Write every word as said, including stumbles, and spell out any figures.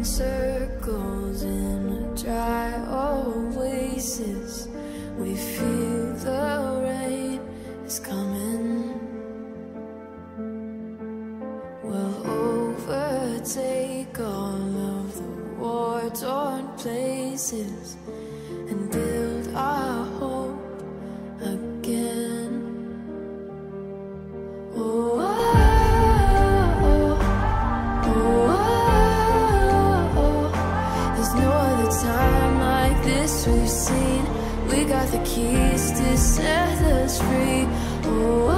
circles in a dry oasis. We feel the rain is coming. We'll overtake all of the war-torn places and build our hope again. Oh, oh, oh, oh, oh. There's no other time like this we've seen. We got the keys to set us free. Oh,